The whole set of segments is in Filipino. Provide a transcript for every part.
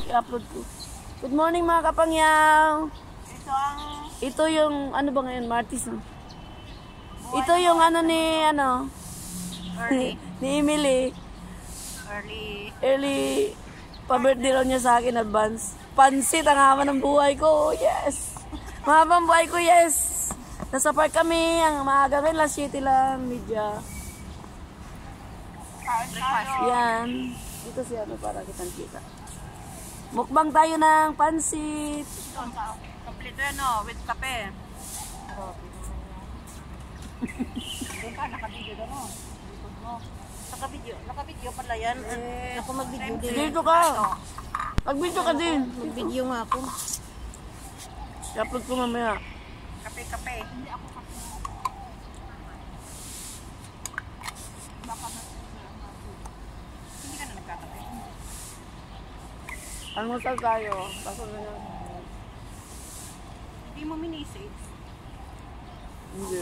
i-upload ko. Good morning mga kapangyaw. Ito yung, ano ba ngayon, Martis, no? Ito yung ano ni, ni Emily. Early pa-birthday raw niya sa akin, advance. Pansit ang haba ng buhay ko, yes! Mahabang buhay ko, yes! Nasa park kami, ang maaga rin, last city lang, media. Yan. Ito si ano para kitang kita. Mukbang tayo ng pansit. Kompleto yan o, with kape. Doon ka, naka-video doon o. Naka-video pala yan. Ako mag-video din. Dito ka. Mag-video ka din. Mag-video nga ako. I-upload ko mamaya. Kape. Hindi ako kape. Hindi ka na nagkakape. Almusal tayo. Kaso na yan. Hindi mo minisage. Hindi.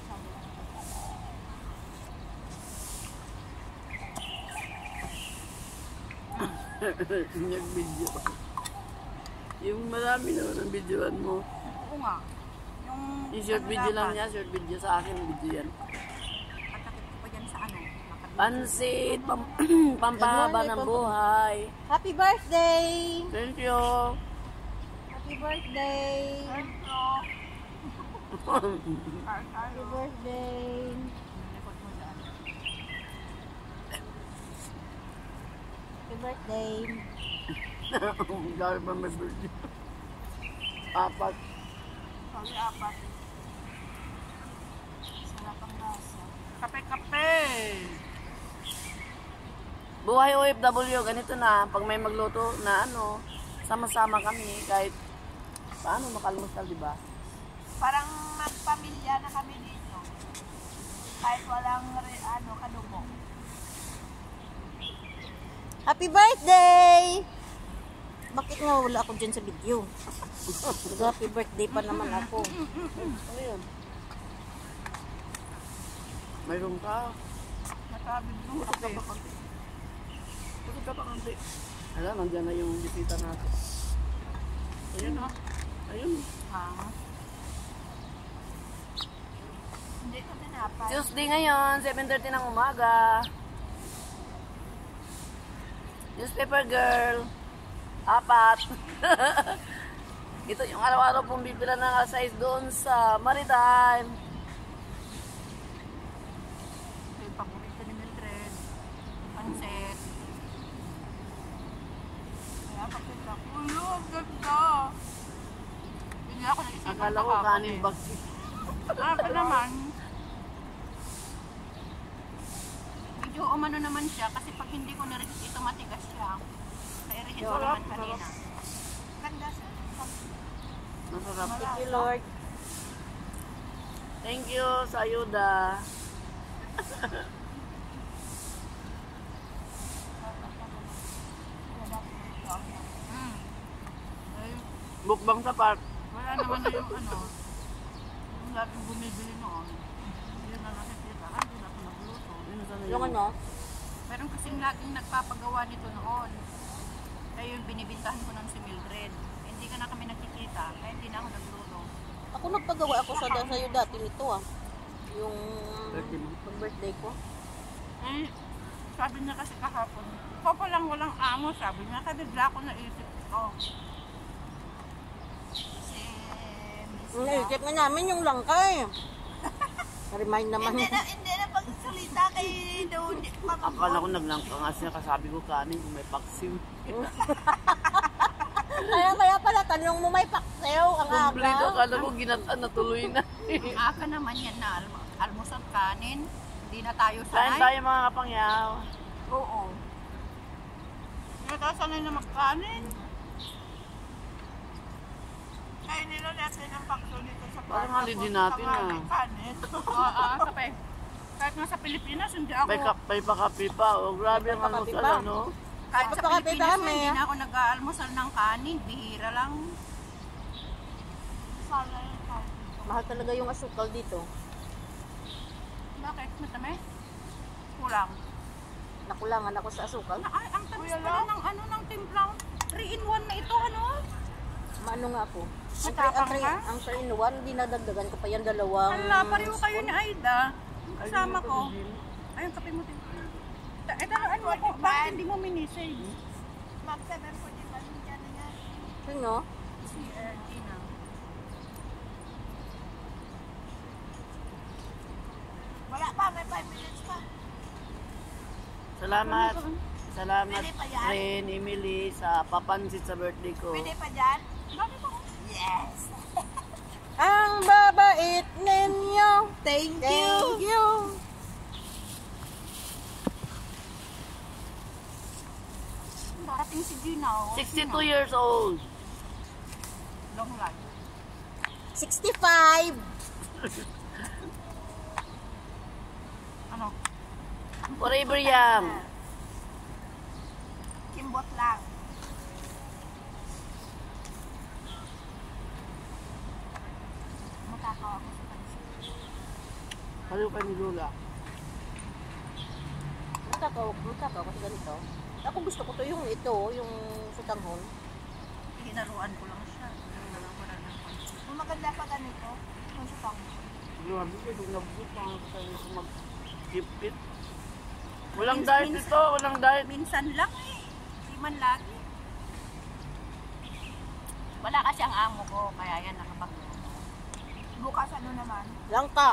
Nag-video. Yung marami naman ang videoan mo. Oo nga. Yung short video lang niya, short video sa akin, video yan. Patakit ko pa dyan sa ano. Pansit, pampahaba ng buhay. Happy birthday! Thank you. Happy birthday! Happy birthday! Happy birthday! Dahil pa may birthday. Apat. Sorry, apat. Sarap ang lasa. Kape! Buhay OFW, ganito na. Pag may magluto na ano, sama-sama kami kahit paano makalmusal, di ba? Parang magpamilya na kami dito. Kahit walang kadugo. Happy birthday! Bakit nga wala ako dyan sa video? Happy birthday pa naman ako. Ano yun? Mayroon ka. Nakabidyo Pusod ka pa kanti. Alam, nandiyan na yung bisita natin. Ayun ha. Ayun. Hindi ko tinapay. Tuesday ngayon, 7:30 ng umaga. Newspaper girl. 4. Ito yung araw-araw pong bibila ng size doon sa Maritime. Ito yung paborito ni Mildred. Pansit. Kaya pakita ko. Ulo, ang ganda. Hindi ako naisipan. Akala ko kanin bag. Ako naman. Medyo umano naman siya kasi pag hindi ko na-reheat ito matigas siya. Kaya reheat ko naman kanina. Ganda siya. Masarap. Thank you, Lord. Thank you sa ayuda. Bukbang sa park. Wala naman na yung yung laging bumibili noon. Hindi na nakikita. Hindi na ako nagluto. Yung ano? Meron kasing laging nagpapagawa nito noon. Kaya yung binibintahan ko ng si Mildred. Hindi ka na kami nakikita. Kaya hindi na ako nagluto. Ako nagpagawa ako sa'yo dati nito Yung birthday ko. Sabi niya kasi kahapon, ikaw pa lang walang amo, sabi niya. Kaya bigla ko naisip ko. Naisip nga namin yung langkay. Remind naman. Hindi na pagsalita kay doon. Akala ko naglangka nga siya kasabi ko kanin kung may paksiw. Kaya pala, tanong mo may paksew ang Complete, aga. akala ko ginataan na tuloy na. Ang aga naman yan na almusal kanin. Hindi na tayo Kain sanay. tayo mga kapangyaw. Oo. Hindi na tayo sanay na magkanin. Kaya nila natin ang pakso nito sa Parang holiday natin kanin. Oo, kape. Kahit nga sa Pilipinas, hindi ako. May pakapi pa. O grabe ang almusal, ano? Kahit sa Pagkakape Pilipinas, dami, hindi na ako nag-aalmusal ng kanin. Bihira lang. Mahal talaga yung asukal dito. Bakit? Matami? Kulang. Nakulangan ako sa asukal. Ay, ang tamis pala ng ng timplang. 3-in-1 ano nga ako. Matapang ka? Ang 3-in-1, dinadagdagan ko pa yan dalawang... Hala, pareho kayo ni Aida. Kasama ko. Ayun, kape mo din. Ano ako, bakit hindi mo minisave? Ma'am, 7:45 yan na yan. Sino? Si Gina. Wala pa, may 5 minutes pa. Salamat. Salamat, Pwede pa yan? friend Emily, sa papansit sa birthday ko. Pwede pa dyan? Bakit ako? Yes! Ang babait ninyo. Thank Thank you. Darating si Gina. Oh. 62 years old. Long life. 65. Ano? Forever young. Kimbot lang. Matakaw ako sa pansin. Halo ka ni Lola. Matakaw kasi ganito. Ako gusto ko to yung sutanghon. Hinaruan ko lang siya. Kung maganda pa ganito, yung supang. Grabe ko, kung nabukang ako sa'yo kung mag-keep-it. Walang diet ito, walang diet. Minsan lang eh. Di man lagi. Wala kasi ang amo ko, kaya yan nakapag- Bukas ano naman? Langka.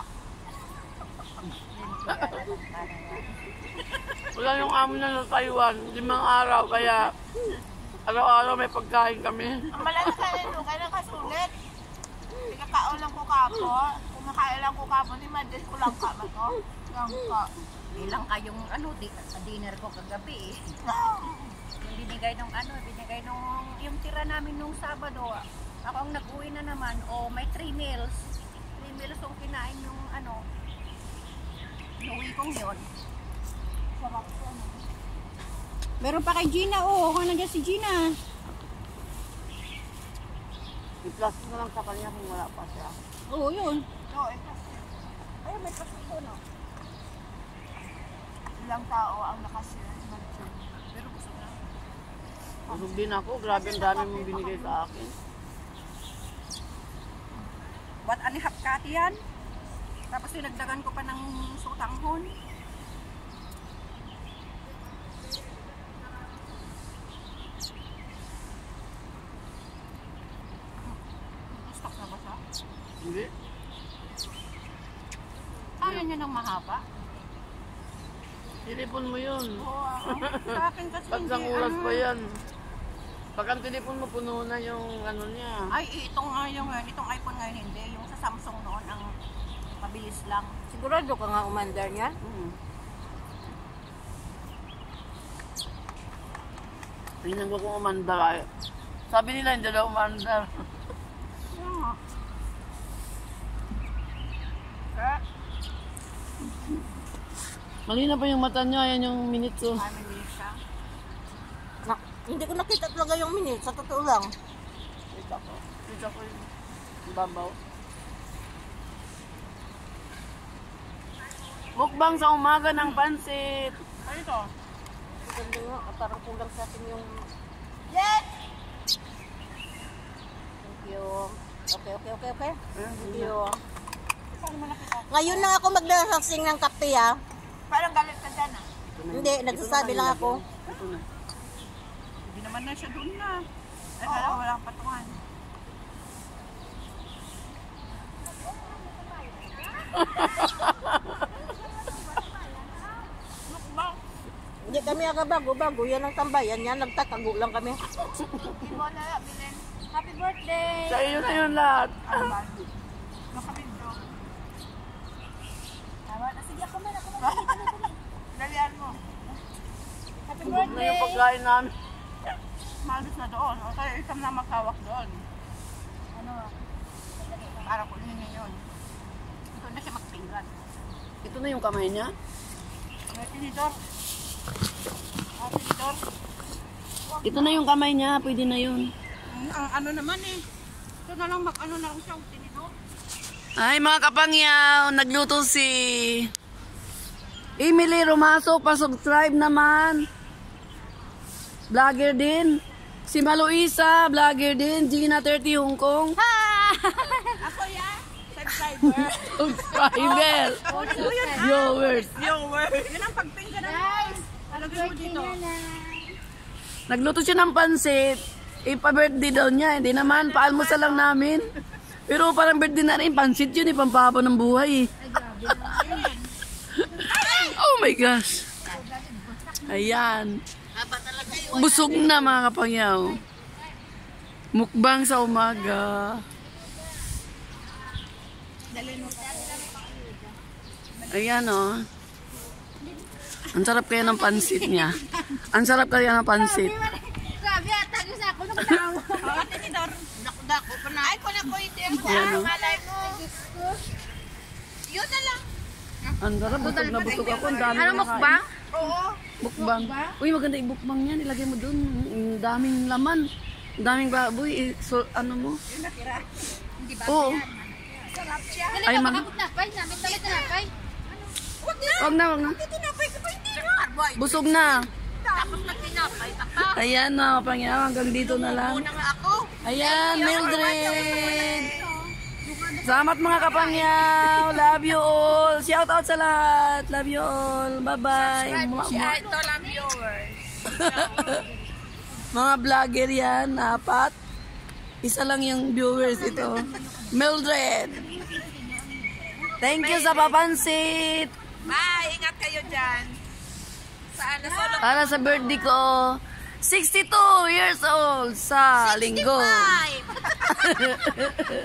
Wala yung amo na sa Taiwan, 5 araw, kaya araw-araw may pagkain kami. Ang malala ka rin, kailan kasulit. Ikakao lang ko kapo. Kumakain lang ko kapo, di madis ko lang ka man ko. Lang ka. Bilang kayong dinner ko kagabi eh. Yung binigay nung yung tira namin nung Sabado. Ako ang nag-uwi na naman, may 3 meals. 3 meals yung kinain yung inuwi kong yun. Sarap ko Meron pa kay Gina, kung nandiyan si Gina. I-plastic na lang sa kanya kung wala pa siya. Oo, yun. Oo, ay, may plasiko, no? Ilang tao ang nakashare mag-join. Pero busog na. Busog din ako, grabe ang dami mong binigay sa akin. Ba't anihap kati yan? Tapos dinagdagan ko pa ng sutanghon. Stock na ba siya? Hindi? Kaya niya ng mahaba? Telepon mo yun. Oo, sa akin kasi Tagsang oras pa yan. Pag ang telepon mo, puno na yung ano niya. Ay, itong iPhone ngayon hindi. Yung sa Samsung noon, ang mabilis lang. Sigurado ka nga umandar niya? Tingnan ko kung umandar. Sabi nila hindi daw umandar. Malina pa yung mata niya, yan yung minutes oh. Mabilis siya. Hindi ko nakita talaga yung minute, sa totoo lang. Kita ko yung babaw. Mukbang sa umaga ng pansit. Ano ito? Ganda nga, parang kulang sa atin yung... Yes! Thank you. Okay. Thank you. Paano mo nakita? Ngayon na ako magdasasing ng kape ha. Parang galit ka dyan ah. Hindi, nagsasabi lang ako. Ito na. Hindi naman na siya doon na. Ay, kaya walang patungan. Mukbang. Hindi kami agabago-bago, yan ang tambayan yan, nagtatago lang kami. Ibo na lang, bilin. Happy birthday! Sa iyo na yun lahat. Nakabidyo. Tama na. Sige, ako man. Dalian mo. Happy Ubog na yung pagkain namin. Malos na doon. O kaya isang na maghawak doon. Ano? Para ko yun yun. Ito na siya magpinggan. Ito na yung kamay niya. May tinidor. Tinidor. Ito na yung kamay niya, pwede na yun. Ang ano naman eh. Ito na lang mag-ano na lang siya. Tinidor. Ay mga kapangyaw, nagluto si Emily Romaso, pa-subscribe naman. Vlogger din. Si Maluisa, vlogger din. Gina 30 Hong Kong. Ako yan. Subscriber. Subscriber. Viewers. Yun ang pagpinga na. Guys, alagay mo dito. Nagluto siya ng pansit. Ipa-birthday daw niya. Hindi naman, paalmusal lang namin. Pero parang birthday na rin. Pansit yun, pampahaba ng buhay. Oh my gosh. Ayan. Busog na mga kapangyaw. Mukbang sa umaga. Ayan o. Ang sarap kaya ng pansit niya. Ang sarap kaya ng pansit. Grabe, atagos ako. Nakatawa. Ate ni Dor. Dako pa na. Ay, ko na po ito. Ayan o. Malay mo. Yun na lang. Ang sarap. Busog na busog ako. Ang dami Ano na mukbang? nakain. Oo. Mukbang. Uy, maganda yung mukbang niyan. Ilagay mo dun. Ang daming laman. Ang daming baboy. So, ano mo? Hindi ba? Oo. Sarap siya. Ay, mag... Tinapay. Namin tayo tinapay. Wag na, wag na. Tinapay ka pa hindi na. Busog na. Tapos na tinapay ka pa. Ayan na, kapangyaw. Hanggang dito na lang. Una nga ako. Ayan, Mildred. Salamat mga kapangyaw. Love you all. Shout out sa lahat. Love you all. Bye-bye. Ito lang viewers. Mga vlogger yan, apat. Isa lang yung viewers ito. Mildred. Thank you sa papansit. Bye. Ingat kayo dyan. Saan na solo? Para sa birthday ko, 62 years old sa linggo. 40.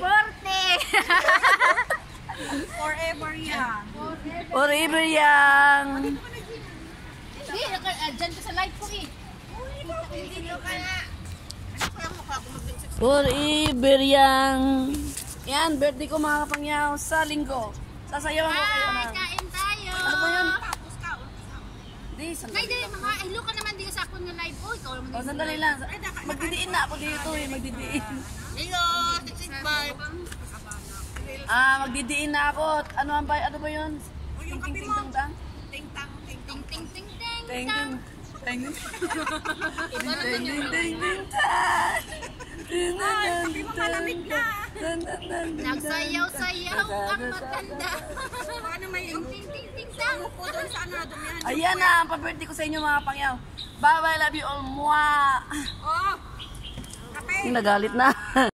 Forever young. Forever young. Hindi, dyan ka sa live ko eh. Dito ka na. Ano kaya mukha ko mag-insect? Forever young. Yan, birthday ko mga kapangyaw sa linggo. Sasayawan ko kayo na. Kain tayo. Ano ba yun? Tapos ka. Di, Ay, sandali. dali mga, hello ka naman dito sa akong na live ko. Ikaw naman Oh, sandali lang. Magdidiin na ako dito eh, magdidiin. hello, 665. Magdidiin na ako. Ano ba yun? Ting ting ting tang tang. Ting tang, ting ting ting ting ting. Ting ting. Ting ting. Iba na Ting yun. ting ting ting tang. Ay, sabi mo malamig na. Tan tan tan. Nagsayaw-sayaw ang matanda. Ano may ting ting ting ting tang. Upo doon sa ano, dumihan. Ayan na, ang pa-birthday ko sa inyo mga pangyaw. Bye bye, love you all. Mwah. Oh, kape. Nagalit na.